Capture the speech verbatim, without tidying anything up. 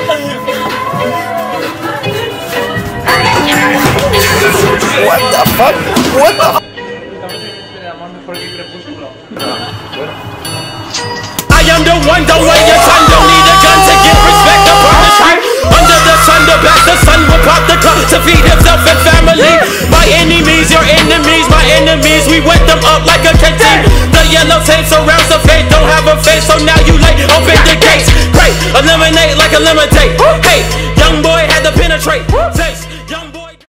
What the fuck? What the fuck? I am the one, the way your son don't need a gun to get respect upon the street. Under the sun, the back, the sun will pop the cup to feed himself and family. My enemies, your enemies, my enemies, we wet them up like a canteen. The yellow tape surrounds the faith, don't have a face, so now you late. Open the gates, great, eliminate like a lemonade. Hey, young boy had to penetrate.